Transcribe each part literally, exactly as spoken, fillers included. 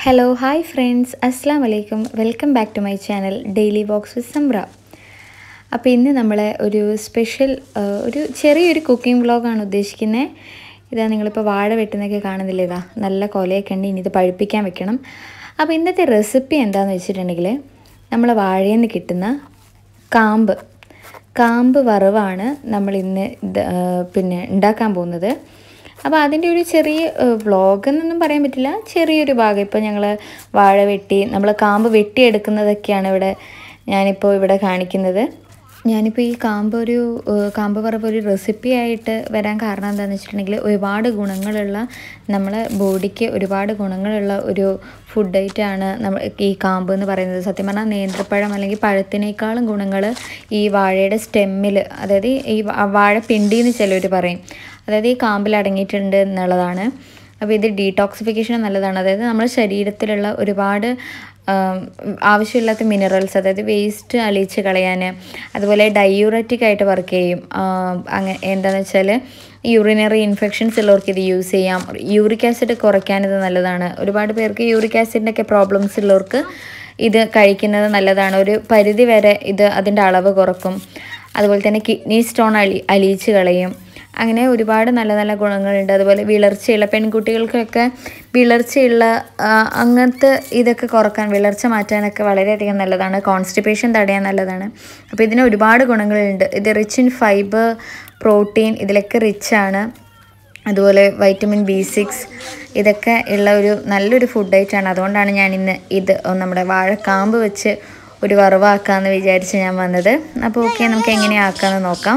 Hello, hi friends, Assalamu alaikum. Welcome back to my channel Daily Walks with Samra. അപ്പോൾ ഇന്ന് നമ്മൾ ഒരു special ഒരു ചെറിയൊരു കുക്കിംഗ് വ്ളോഗാണ് ഉദ്ദേശിക്കുന്നത്. ഇതാ നിങ്ങളിപ്പോൾ വാഴ വെട്ടുന്നൊക്കെ കാണുന്നില്ല, ഇതാ നല്ല കൊലയൊക്കെ ഉണ്ട്, ഇനി ഇത് പഴുപ്പിക്കാൻ വെക്കണം. അപ്പോൾ ഇന്നത്തെ റെസിപ്പി എന്താണെന്ന് വെച്ചിട്ടുണ്ടെങ്കിൽ നമ്മൾ വാഴയിൽ നിന്ന് കിട്ടുന്ന കാമ്പ് കാമ്പ് വറവാണ് നമ്മൾ ഇന്ന് പിന്നെ ഉണ്ടാക്കാൻ പോകുന്നത്. അപ്പോൾ അതിൻ്റെ ഒരു ചെറിയ വ്ളോഗ് എന്നൊന്നും പറയാൻ പറ്റില്ല, ചെറിയൊരു ഭാഗം. ഇപ്പോൾ ഞങ്ങൾ വാഴ വെട്ടി നമ്മൾ കാമ്പ് വെട്ടിയെടുക്കുന്നതൊക്കെയാണ് ഇവിടെ ഞാനിപ്പോൾ ഇവിടെ കാണിക്കുന്നത്. ഞാനിപ്പോൾ ഈ കാമ്പ് ഒരു കാമ്പ് വറവ് ഒരു റെസിപ്പി ആയിട്ട് വരാൻ കാരണം എന്താണെന്ന് വെച്ചിട്ടുണ്ടെങ്കിൽ ഒരുപാട് ഗുണങ്ങളുള്ള നമ്മളെ ബോഡിക്ക് ഒരുപാട് ഗുണങ്ങളുള്ള ഒരു ഫുഡ് ഐറ്റമാണ് നമ്മൾ ഈ കാമ്പ് എന്ന് പറയുന്നത്. സത്യം പറഞ്ഞാൽ നേന്ത്രപ്പഴം അല്ലെങ്കിൽ പഴത്തിനേക്കാളും ഗുണങ്ങൾ ഈ വാഴയുടെ സ്റ്റെമ്മിൽ, അതായത് ഈ വാഴപ്പിണ്ടി എന്ന് ചിലർ പറയും, അതായത് ഈ കാമ്പിൽ അടങ്ങിയിട്ടുണ്ട് എന്നുള്ളതാണ്. അപ്പോൾ ഇത് ഡീടോക്സിഫിക്കേഷൻ നല്ലതാണ്, അതായത് നമ്മുടെ ശരീരത്തിലുള്ള ഒരുപാട് ആവശ്യമില്ലാത്ത മിനറൽസ്, അതായത് വേസ്റ്റ് അലിയിച്ച് കളയാൻ, അതുപോലെ ഡയൂററ്റിക് ആയിട്ട് വർക്ക് ചെയ്യും. അങ്ങനെ എന്താണെന്ന് വെച്ചാൽ യൂറിനറി ഇൻഫെക്ഷൻസ് ഉള്ളവർക്ക് ഇത് യൂസ് ചെയ്യാം. യൂറിക് ആസിഡ് കുറയ്ക്കാൻ ഇത് നല്ലതാണ്. ഒരുപാട് പേർക്ക് യൂറിക് ആസിഡിൻ്റെ ഒക്കെ പ്രോബ്ലംസ് ഉള്ളവർക്ക് ഇത് കഴിക്കുന്നത് നല്ലതാണ്. ഒരു പരിധി വരെ ഇത് അതിൻ്റെ അളവ് കുറക്കും. അതുപോലെ തന്നെ കിഡ്നി സ്റ്റോൺ അലി അലിയിച്ച് കളയും. അങ്ങനെ ഒരുപാട് നല്ല നല്ല ഗുണങ്ങളുണ്ട്. അതുപോലെ വിളർച്ചയുള്ള പെൺകുട്ടികൾക്കൊക്കെ വിളർച്ചയുള്ള അങ്ങനത്തെ ഇതൊക്കെ കുറക്കാൻ, വിളർച്ച മാറ്റാനൊക്കെ വളരെയധികം നല്ലതാണ്. കോൺസ്റ്റിപ്പേഷൻ തടയാൻ നല്ലതാണ്. അപ്പോൾ ഇതിന് ഒരുപാട് ഗുണങ്ങളുണ്ട്. ഇത് റിച്ച് ഇൻ ഫൈബർ, പ്രോട്ടീൻ ഇതിലൊക്കെ റിച്ചാണ്. അതുപോലെ വൈറ്റമിൻ ബി സിക്സ് ഇതൊക്കെ ഉള്ള ഒരു നല്ലൊരു ഫുഡ് ഐറ്റമാണ്. അതുകൊണ്ടാണ് ഞാൻ ഇന്ന് ഇത് നമ്മുടെ വാഴക്കാമ്പ് വെച്ച് ഒരു വറവാക്കാമെന്ന് വിചാരിച്ച് ഞാൻ വന്നത്. അപ്പോൾ ഓക്കെ, നമുക്ക് എങ്ങനെയാണ് ആക്കാമെന്ന് നോക്കാം.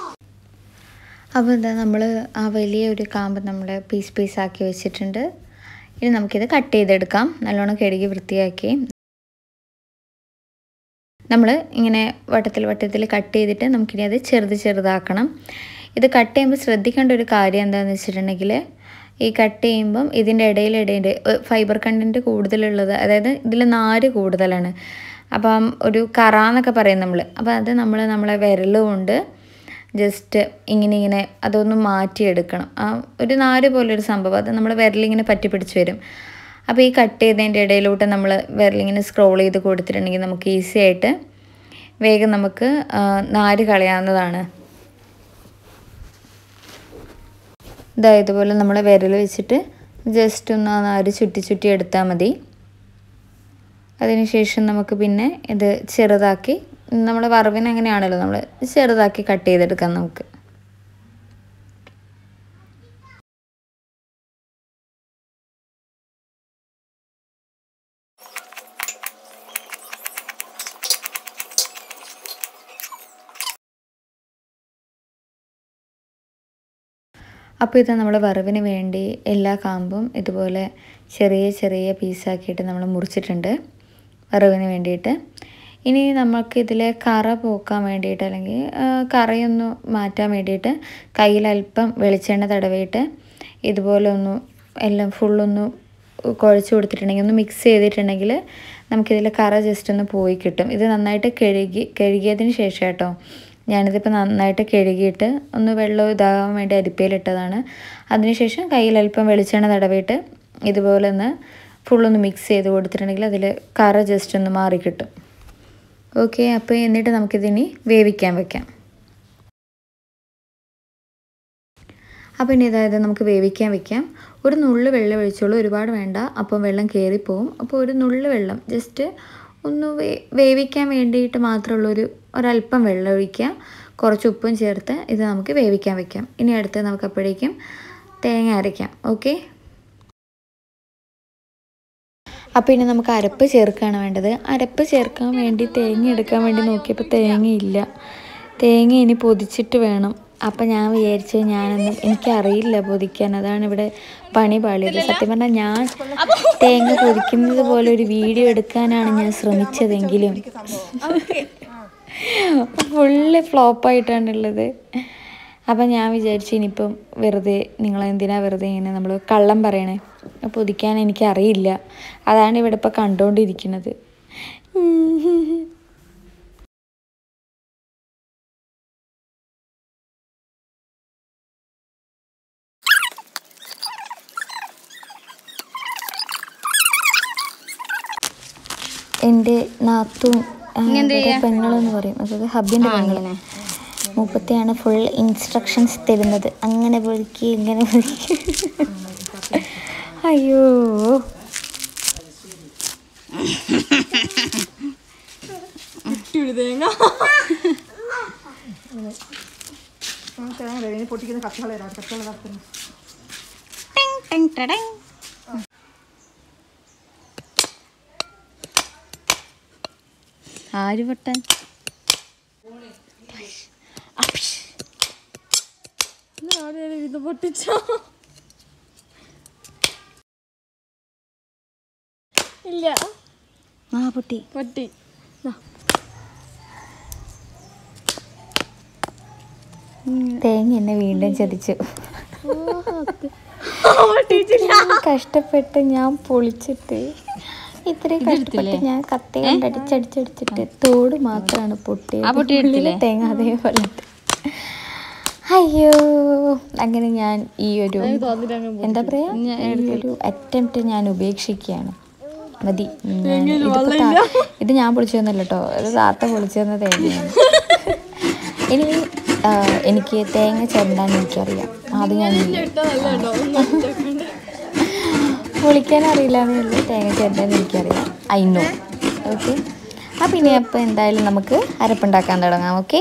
അപ്പോൾ എന്താ, നമ്മൾ ആ വലിയ ഒരു കാമ്പ് നമ്മൾ പീസ് പീസാക്കി വെച്ചിട്ടുണ്ട്. ഇനി നമുക്കിത് കട്ട് ചെയ്തെടുക്കാം. നല്ലോണം കഴുകി വൃത്തിയാക്കി നമ്മൾ ഇങ്ങനെ വട്ടത്തിൽ വട്ടത്തിൽ കട്ട് ചെയ്തിട്ട് നമുക്കിനി അത് ചെറുത് ചെറുതാക്കണം. ഇത് കട്ട് ചെയ്യുമ്പോൾ ശ്രദ്ധിക്കേണ്ട ഒരു കാര്യം എന്താണെന്ന് വെച്ചിട്ടുണ്ടെങ്കിൽ, ഈ കട്ട് ചെയ്യുമ്പം ഇതിൻ്റെ ഇടയിൽ ഇടയിൽ ഫൈബർ കണ്ടൻറ്റ് കൂടുതലുള്ളത്, അതായത് ഇതിൽ നാര് കൂടുതലാണ്. അപ്പം ഒരു കറ എന്നൊക്കെ പറയും നമ്മൾ. അപ്പോൾ അത് നമ്മൾ നമ്മളെ വിരൽ കൊണ്ട് ജസ്റ്റ് ഇങ്ങനെ ഇങ്ങനെ അതൊന്ന് മാറ്റിയെടുക്കണം. ആ ഒരു നാര് പോലൊരു സംഭവം, അത് നമ്മൾ വിരലിങ്ങനെ പറ്റി പിടിച്ച് വരും. അപ്പോൾ ഈ കട്ട് ചെയ്തതിൻ്റെ ഇടയിലോട്ട് നമ്മൾ വിരലിങ്ങനെ സ്ക്രോൾ ചെയ്ത് കൊടുത്തിട്ടുണ്ടെങ്കിൽ നമുക്ക് ഈസി ആയിട്ട് വേഗം നമുക്ക് നാര് കളയാവുന്നതാണ്. ഇതാ ഇതുപോലെ നമ്മൾ വിരൽ വെച്ചിട്ട് ജസ്റ്റ് ഒന്ന് ആ നാര് ചുറ്റി ചുറ്റി എടുത്താൽ മതി. അതിനുശേഷം നമുക്ക് പിന്നെ ഇത് ചെറുതാക്കി, നമ്മൾ വറവിന് അങ്ങനെയാണല്ലോ, നമ്മൾ ചെറുതാക്കി കട്ട് ചെയ്തെടുക്കാം നമുക്ക്. അപ്പോൾ ഇത് നമ്മൾ വറവിന് വേണ്ടി എല്ലാ കാമ്പും ഇതുപോലെ ചെറിയ ചെറിയ പീസാക്കിയിട്ട് നമ്മൾ മുറിച്ചിട്ടുണ്ട് വറവിന് വേണ്ടിയിട്ട്. ഇനി നമുക്ക് ഇതിലെ കറ പോക്കാൻ വേണ്ടിയിട്ട്, അല്ലെങ്കിൽ കറയൊന്ന് മാറ്റാൻ വേണ്ടിയിട്ട് കയ്യിൽ അല്പം വെളിച്ചെണ്ണ തടവിയിട്ട് ഇതുപോലെ ഒന്ന് എല്ലാം ഫുള്ളൊന്ന് കുഴച്ച് കൊടുത്തിട്ടുണ്ടെങ്കിൽ, ഒന്ന് മിക്സ് ചെയ്തിട്ടുണ്ടെങ്കിൽ നമുക്കിതിൽ കറ ജസ്റ്റ് ഒന്ന് പോയി കിട്ടും. ഇത് നന്നായിട്ട് കഴുകി കഴുകിയതിന് ശേഷം കേട്ടോ, ഞാനിതിപ്പോൾ നന്നായിട്ട് കഴുകിയിട്ട് ഒന്ന് വെള്ളം ഇതാകാൻ വേണ്ടി അരിപ്പയിലിട്ടതാണ്. അതിനുശേഷം കയ്യിൽ അല്പം വെളിച്ചെണ്ണ തടവിയിട്ട് ഇതുപോലെ ഒന്ന് ഫുള്ളൊന്ന് മിക്സ് ചെയ്ത് കൊടുത്തിട്ടുണ്ടെങ്കിൽ അതിൽ കറ ജസ്റ്റ് ഒന്ന് മാറിക്കിട്ടും. ഓക്കെ, അപ്പോൾ എന്നിട്ട് നമുക്കിതിനി വേവിക്കാൻ വെക്കാം. അപ്പോൾ ഇനി അതായത് നമുക്ക് വേവിക്കാൻ വെക്കാം. ഒരു നുള്ളു വെള്ളം ഒഴിച്ചോളൂ, ഒരുപാട് വേണ്ട, അപ്പം വെള്ളം കയറിപ്പോവും. അപ്പോൾ ഒരു നുള്ളു വെള്ളം ജസ്റ്റ് ഒന്ന് വേ വേവിക്കാൻ വേണ്ടിയിട്ട് മാത്രമുള്ളൊരു ഒരല്പം വെള്ളം ഒഴിക്കുക, കുറച്ച് ഉപ്പും ചേർത്ത് ഇത് നമുക്ക് വേവിക്കാൻ വെക്കാം. ഇനി അടുത്ത് നമുക്ക് അപ്പോഴേക്കും തേങ്ങ അരയ്ക്കാം. ഓക്കെ, അപ്പോൾ ഇനി നമുക്ക് അരപ്പ് ചേർക്കുകയാണ് വേണ്ടത്. അരപ്പ് ചേർക്കാൻ വേണ്ടി തേങ്ങ എടുക്കാൻ വേണ്ടി നോക്കിയപ്പോൾ തേങ്ങയില്ല. തേങ്ങ ഇനി പൊതിച്ചിട്ട് വേണം. അപ്പം ഞാൻ വിചാരിച്ചു, ഞാനൊന്നും എനിക്കറിയില്ല പൊതിക്കാൻ, അതാണ് ഇവിടെ പണി പാളിയത്. സത്യം പറഞ്ഞാൽ ഞാൻ തേങ്ങ പൊതിക്കുന്നത് പോലെ ഒരു വീഡിയോ എടുക്കാനാണ് ഞാൻ ശ്രമിച്ചതെങ്കിലും ഫുള്ള് ഫ്ലോപ്പായിട്ടാണുള്ളത്. അപ്പം ഞാൻ വിചാരിച്ചു ഇനിയിപ്പം വെറുതെ നിങ്ങളെന്തിനാ വെറുതെ ഇങ്ങനെ നമ്മൾ കള്ളം പറയണേ, പൊതിക്കാൻ എനിക്കറിയില്ല, അതാണ് ഇവിടെ ഇപ്പോൾ കണ്ടുകൊണ്ടിരിക്കുന്നത്. എൻ്റെ നാത്തൂൻ പെങ്ങളെന്ന് പറയും, അതായത് ഹബിൻ്റെ പെങ്ങൾ. മുപ്പത്തെയാണ് ഫുൾ ഇൻസ്ട്രക്ഷൻസ് തരുന്നത്. അങ്ങനെ പൊളിക്ക് ഇങ്ങനെ പൊളിക്ക്. അയ്യോ ആര് പൊട്ടാൻ? ഇത് പൊട്ടിച്ചോ? ഇല്ല. ആ പൊട്ടി പൊട്ടി. തേങ്ങ എന്നെ വീണ്ടും ചതിച്ചു. കഷ്ടപ്പെട്ട് ഞാൻ പൊളിച്ചിട്ട് ഇത്രയും കഷ്ടപ്പെട്ട് ഞാൻ കത്തി കൊണ്ട് അടിച്ചടിച്ചടിച്ചിട്ട് തോട് മാത്രമാണ് പൊട്ടിയത്. തേങ്ങ അതേപോലെ. അയ്യോ, അങ്ങനെ ഞാൻ ഈ ഒരു എന്താ പറയാ ഈ ഒരു അറ്റംപ്റ്റ് ഞാൻ ഉപേക്ഷിക്കുകയാണ്. മതി. ഇത് ഞാൻ പൊളിച്ചതൊന്നുമല്ല കേട്ടോ, ഇത് താത്ത പൊളിച്ചതെന്ന തേങ്ങയാണ്. ഇനി എനിക്ക് തേങ്ങ ചിരണ്ടാൻ എനിക്കറിയാം. അത് ഞാൻ പൊളിക്കാൻ അറിയില്ല എന്നേ, തേങ്ങ ചിരണ്ടാൻ എനിക്കറിയാം. I know. ഓക്കെ, അപ്പം ഇനി അപ്പം എന്തായാലും നമുക്ക് അരപ്പുണ്ടാക്കാൻ തുടങ്ങാം. ഓക്കെ,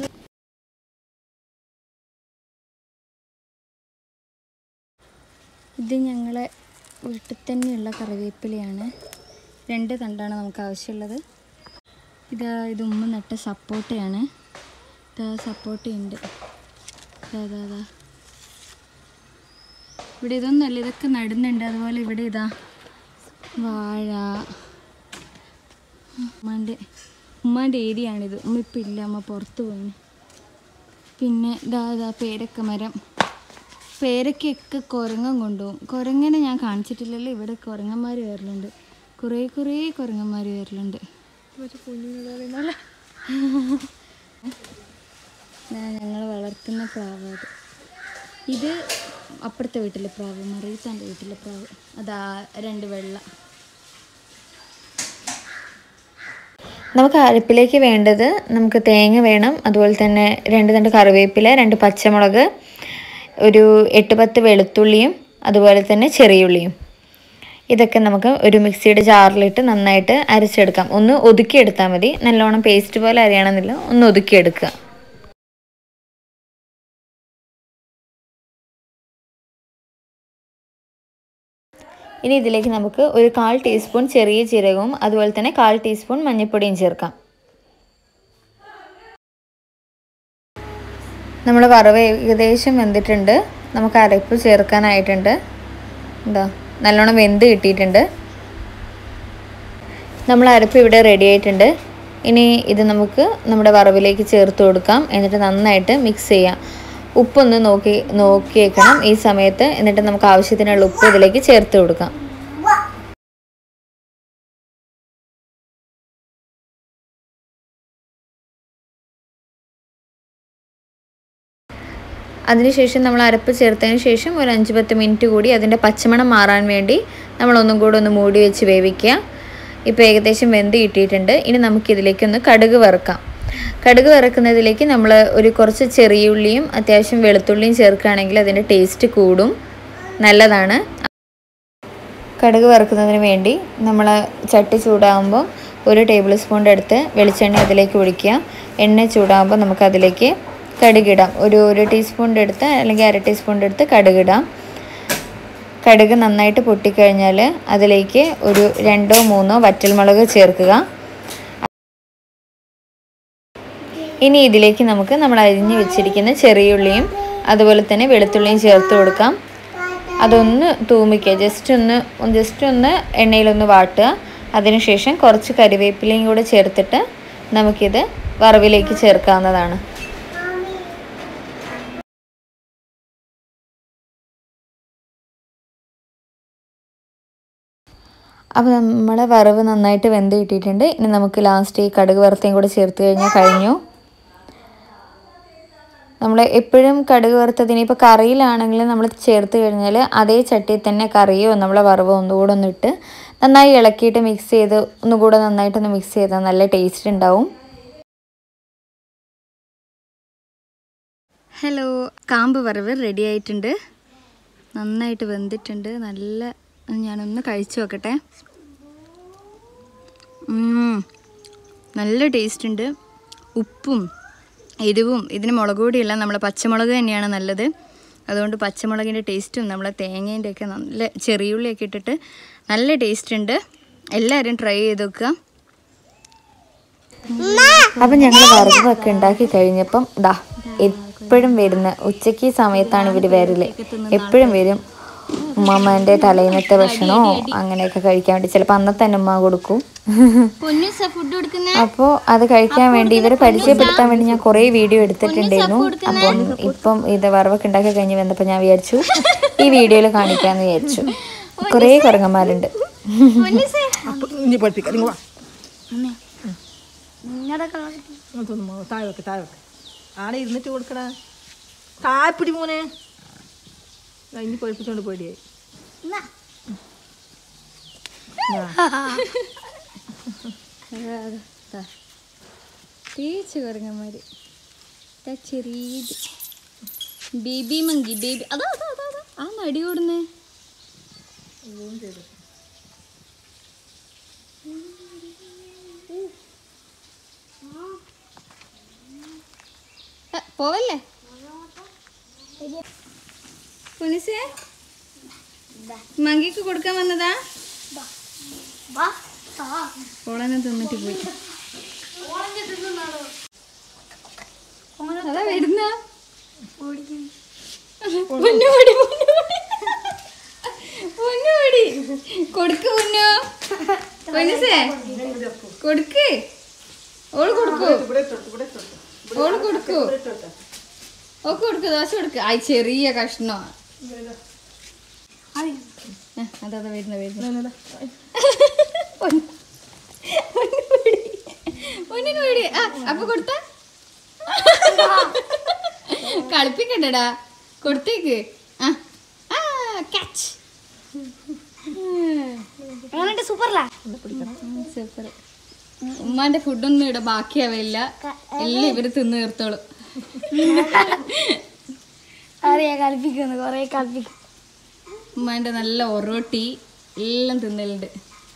ഇത് ഞങ്ങളെ വീട്ടിൽ തന്നെയുള്ള കറിവേപ്പിലയാണ്. രണ്ട് തണ്ടാണ് നമുക്ക് ആവശ്യമുള്ളത്. ഇതാ ഇത് ഉമ്മ നട്ട സപ്പോട്ടയാണ്. ഇതാ സപ്പോട്ടയുണ്ട്. അതാ അതാ ഇവിടെ ഇതൊന്നുമല്ല, ഇതൊക്കെ നടുന്നുണ്ട്. അതുപോലെ ഇവിടെ ഇതാ വാഴ. ഉമ്മാൻ്റെ ഉമ്മാൻ്റെ ഏരിയയാണിത്. ഉമ്മ ഇപ്പം ഇല്ല, അമ്മ പുറത്ത് പോയിന്. പിന്നെ ഇതാ ഇതാ പേരക്ക മരം. പേരക്കൊക്കെ കുരങ്ങൻ കൊണ്ടുപോകും. കുരങ്ങനെ ഞാൻ കാണിച്ചിട്ടില്ലല്ലോ. ഇവിടെ കുരങ്ങന്മാർ വരലുണ്ട്, കുറേ കുറേ കുരങ്ങന്മാർ വരലുണ്ട്. ഞങ്ങൾ വളർത്തുന്ന പ്രാവ് അത്. ഇത് അപ്പുറത്തെ വീട്ടിലെ പ്രാവ്, മറിയത്താൻ്റെ വീട്ടിലെ പ്രാവ്. അതാ രണ്ട് വെള്ള. നമുക്ക് അരപ്പിലേക്ക് വേണ്ടത്, നമുക്ക് തേങ്ങ വേണം, അതുപോലെ തന്നെ രണ്ട് രണ്ട് കറിവേപ്പില, രണ്ട് പച്ചമുളക്, ഒരു എട്ട് പത്ത് വെളുത്തുള്ളിയും അതുപോലെ തന്നെ ചെറിയുള്ളിയും. ഇതൊക്കെ നമുക്ക് ഒരു മിക്സിയുടെ ജാറിലിട്ട് നന്നായിട്ട് അരച്ചെടുക്കാം. ഒന്ന് ഒതുക്കിയെടുത്താൽ മതി, നല്ലോണം പേസ്റ്റ് പോലെ അരയണമെന്നില്ല, ഒന്ന് ഒതുക്കിയെടുക്കുക. ഇനി ഇതിലേക്ക് നമുക്ക് ഒരു കാൽ ടീസ്പൂൺ ചെറിയ ജീരകവും അതുപോലെ തന്നെ കാൽ ടീസ്പൂൺ മഞ്ഞൾപ്പൊടിയും ചേർക്കാം. നമ്മൾ വറവ് ഏകദേശം വെന്തിട്ടുണ്ട്. നമുക്ക് അരപ്പ് ചേർക്കാനായിട്ടുണ്ട്. എന്താ നല്ലോണം വെന്ത് കിട്ടിയിട്ടുണ്ട്. നമ്മൾ അരപ്പ് ഇവിടെ റെഡി ആയിട്ടുണ്ട്. ഇനി ഇത് നമുക്ക് നമ്മുടെ വറവിലേക്ക് ചേർത്ത് കൊടുക്കാം. എന്നിട്ട് നന്നായിട്ട് മിക്സ് ചെയ്യാം. ഉപ്പൊന്ന് നോക്കി നോക്കി വെക്കണം ഈ സമയത്ത്. എന്നിട്ട് നമുക്ക് ആവശ്യത്തിനുള്ള ഉപ്പ് ഇതിലേക്ക് ചേർത്ത് കൊടുക്കാം. അതിനുശേഷം നമ്മൾ അരപ്പ് ചേർത്തതിന് ശേഷം ഒരു അഞ്ച് പത്ത് മിനിറ്റ് കൂടി അതിൻ്റെ പച്ചമണം മാറാൻ വേണ്ടി നമ്മളൊന്നും കൂടെ ഒന്ന് മൂടി വെച്ച് വേവിക്കുക. ഇപ്പോൾ ഏകദേശം വെന്ത് കിട്ടിയിട്ടുണ്ട്. ഇനി നമുക്കിതിലേക്കൊന്ന് കടുക് വറുക്കാം. കടുക് വറുക്കുന്നതിലേക്ക് നമ്മൾ ഒരു കുറച്ച് ചെറിയ ഉള്ളിയും അത്യാവശ്യം വെളുത്തുള്ളിയും ചേർക്കുകയാണെങ്കിൽ അതിൻ്റെ ടേസ്റ്റ് കൂടും, നല്ലതാണ്. കടുക് വറുക്കുന്നതിന് വേണ്ടി നമ്മൾ ചട്ടി ചൂടാകുമ്പോൾ ഒരു ടേബിൾ സ്പൂണിൻ്റെ അടുത്ത് വെളിച്ചെണ്ണ അതിലേക്ക് ഒഴിക്കുക. എണ്ണ ചൂടാകുമ്പോൾ നമുക്കതിലേക്ക് കടുകിടാം. ഒരു ഒരു ടീസ്പൂണിൻ്റെ അടുത്ത് അല്ലെങ്കിൽ അര ടീസ്പൂണിൻ്റെ അടുത്ത് കടുകിടാം. കടുക് നന്നായിട്ട് പൊട്ടിക്കഴിഞ്ഞാൽ അതിലേക്ക് ഒരു രണ്ടോ മൂന്നോ വറ്റൽമുളക് ചേർക്കുക. ഇനി ഇതിലേക്ക് നമുക്ക് നമ്മൾ അരിഞ്ഞ് വെച്ചിരിക്കുന്ന ചെറിയുള്ളിയും അതുപോലെ തന്നെ വെളുത്തുള്ളിയും ചേർത്ത് കൊടുക്കാം. അതൊന്ന് തൂമിക്കുക, ജസ്റ്റ് ഒന്ന് ജസ്റ്റ് ഒന്ന് എണ്ണയിലൊന്ന് വാട്ടുക. അതിനുശേഷം കുറച്ച് കറിവേപ്പിലയും കൂടെ ചേർത്തിട്ട് നമുക്കിത് വറവിലേക്ക് ചേർക്കാവുന്നതാണ്. അപ്പോൾ നമ്മുടെ വറവ് നന്നായിട്ട് വെന്ത് കിട്ടിയിട്ടുണ്ട്. ഇനി നമുക്ക് ലാസ്റ്റ് ഈ കടുക് വറുത്തയും കൂടെ ചേർത്ത് കഴിഞ്ഞാൽ കഴിഞ്ഞു. നമ്മൾ എപ്പോഴും കടുക് വറുത്തതിന് ഇപ്പോൾ കറിയിലാണെങ്കിൽ നമ്മൾ ചേർത്ത് കഴിഞ്ഞാൽ അതേ ചട്ടിയിൽ തന്നെ കറിയോ നമ്മളെ വറവോ ഒന്നുകൂടെ ഒന്നിട്ട് നന്നായി ഇളക്കിയിട്ട് മിക്സ് ചെയ്ത് ഒന്നുകൂടെ നന്നായിട്ടൊന്ന് മിക്സ് ചെയ്താൽ നല്ല ടേസ്റ്റ് ഉണ്ടാവും. ഹലോ, കാമ്പ് വറവ് റെഡി ആയിട്ടുണ്ട്. നന്നായിട്ട് വെന്തിട്ടുണ്ട്. നല്ല ഞാനൊന്ന് കഴിച്ചു നോക്കട്ടെ. നല്ല ടേസ്റ്റ് ഉണ്ട്. ഉപ്പും എരിവും ഇതിന് മുളക് പൊടിയല്ല, നമ്മളെ പച്ചമുളക് തന്നെയാണ് നല്ലത്. അതുകൊണ്ട് പച്ചമുളകിൻ്റെ ടേസ്റ്റും നമ്മളെ തേങ്ങേൻ്റെ ഒക്കെ നല്ല ചെറിയുള്ളിയൊക്കെ ഇട്ടിട്ട് നല്ല ടേസ്റ്റ് ഉണ്ട്. എല്ലാവരും ട്രൈ ചെയ്ത് നോക്കുക. അപ്പം ഞങ്ങൾ വറവൊക്കെ ഉണ്ടാക്കി കഴിഞ്ഞപ്പം ദാ എപ്പോഴും വരുന്ന ഉച്ചയ്ക്ക് സമയത്താണ് ഇവർ വരല്. എപ്പോഴും വരും. ഉമ്മാമ്മേൻ്റെ തലേന്നത്തെ ഭക്ഷണമോ അങ്ങനെയൊക്കെ കഴിക്കാൻ വേണ്ടി ചിലപ്പോൾ അന്നത്തെ തന്നെ ഉമ്മ കൊടുക്കും. അപ്പോൾ അത് കഴിക്കാൻ വേണ്ടി ഇവരെ പരിചയപ്പെടുത്താൻ വേണ്ടി ഞാൻ കുറേ വീഡിയോ എടുത്തിട്ടുണ്ടായിരുന്നു. അപ്പം ഇപ്പം ഇത് വറവൊക്കെ ഉണ്ടാക്കി കഴിഞ്ഞ് വന്നപ്പോൾ ഞാൻ വിചാരിച്ചു ഈ വീഡിയോയിൽ കാണിക്കാമെന്ന് വിചാരിച്ചു. കുറേ കുരങ്ങന്മാരുണ്ട്. ആടെ ഇരുന്നിട്ട് കൊടുക്കണ താഴെപ്പിടി മോനെ. ഇനി പഠിപ്പിച്ചോണ്ട് പേടിയായി. തേച്ച് കുരങ്ങന്മാര് ചെറിയ ബേബി മങ്കി ബേബി. അതാ അതാ അതാ അതാ ആ നടി ഓടുന്നേ. പോവല്ലേ പൊന്നിസേ? മങ്കിക്ക് കൊടുക്കാൻ വന്നതാ? ഓളനെ തിന്നിട്ട് പോയി. അതാ വരുന്ന പൊന്നുപൊടി പൊന്നുപൊടി കൊടുക്ക് പൊന്നോ. പൊന്നിസേ കൊടുക്ക്. ഓള് കൊടുക്കൂ ഓള് കൊടുക്കൂ ഓക്ക് കൊടുക്ക്. ദോശ കൊടുക്ക്. ആ ചെറിയ കഷ്ണോ. അതാ വരുന്ന വരുന്ന പൊന്നിന് പേടി. ആ അപ്പൊ കൊടുത്ത കളിപ്പിക്കണ്ടടാ. കൊടുത്തേക്ക്. ആ സൂപ്പർ. ഉമ്മാന്റെ ഫുഡൊന്നും ഇവിടെ ബാക്കിയാവില്ല. എല്ലാം ഇവര് തിന്ന് തീർത്തോളും. ഉമ്മാന്റെ നല്ല ഒറോട്ടി എല്ലാം തിന്നലുണ്ട്.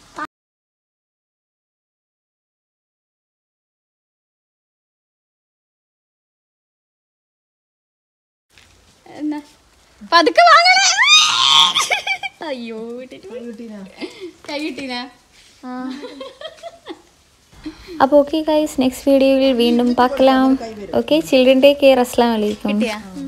എന്നാ പതുക്കെ വാങ്ങണേ. അയ്യോ കൈ കിട്ടീനാ. അപ്പോൾ ഓക്കെ ഗൈസ്, നെക്സ്റ്റ് വീഡിയോയിൽ വീണ്ടും പാക്കലാം. Okay, children take care. അസ്സലാമു അലൈക്കും.